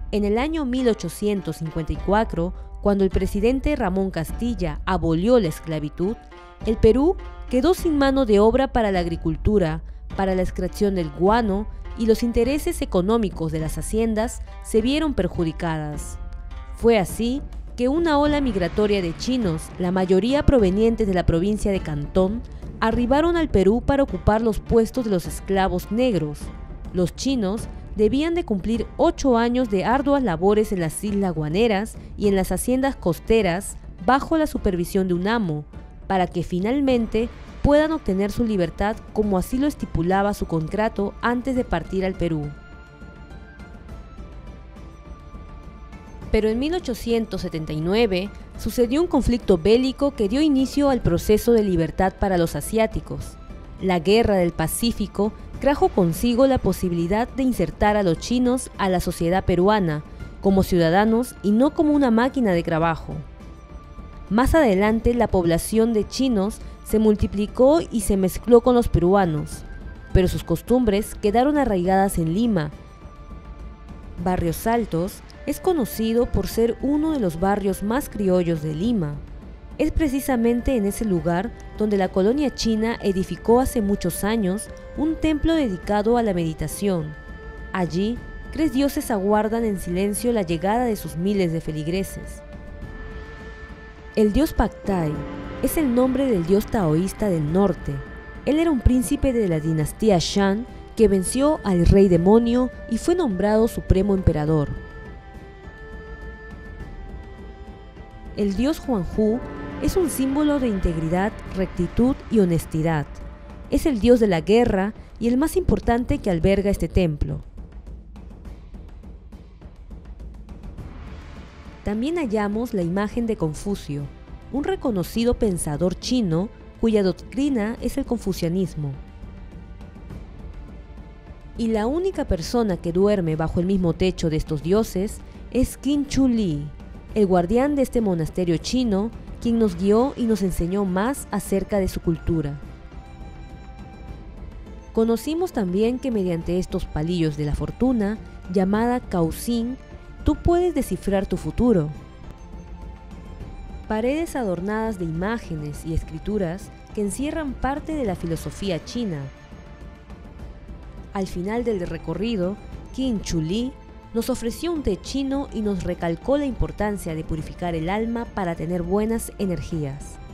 En el año 1854, cuando el presidente Ramón Castilla abolió la esclavitud, el Perú quedó sin mano de obra para la agricultura, para la extracción del guano, y los intereses económicos de las haciendas se vieron perjudicadas. Fue así que una ola migratoria de chinos, la mayoría provenientes de la provincia de Cantón, arribaron al Perú para ocupar los puestos de los esclavos negros. Los chinos debían de cumplir 8 años de arduas labores en las islas guaneras y en las haciendas costeras bajo la supervisión de un amo, para que finalmente puedan obtener su libertad como así lo estipulaba su contrato antes de partir al Perú. Pero en 1879 sucedió un conflicto bélico que dio inicio al proceso de libertad para los asiáticos. La Guerra del Pacífico trajo consigo la posibilidad de insertar a los chinos a la sociedad peruana como ciudadanos y no como una máquina de trabajo. Más adelante la población de chinos se multiplicó y se mezcló con los peruanos, pero sus costumbres quedaron arraigadas en Lima. Barrios Altos es conocido por ser uno de los barrios más criollos de Lima. Es precisamente en ese lugar donde la colonia china edificó hace muchos años un templo dedicado a la meditación. Allí, 3 dioses aguardan en silencio la llegada de sus miles de feligreses. El dios Pactai es el nombre del dios taoísta del norte. Él era un príncipe de la dinastía Shang que venció al rey demonio y fue nombrado supremo emperador. El dios Huanghu es un símbolo de integridad, rectitud y honestidad. Es el dios de la guerra y el más importante que alberga este templo. También hallamos la imagen de Confucio, un reconocido pensador chino cuya doctrina es el confucianismo. Y la única persona que duerme bajo el mismo techo de estos dioses es Qin Chu Li, el guardián de este monasterio chino, quien nos guió y nos enseñó más acerca de su cultura. Conocimos también que mediante estos palillos de la fortuna, llamada Caosin, tú puedes descifrar tu futuro. Paredes adornadas de imágenes y escrituras que encierran parte de la filosofía china. Al final del recorrido, Qin Chu Li nos ofreció un té chino y nos recalcó la importancia de purificar el alma para tener buenas energías.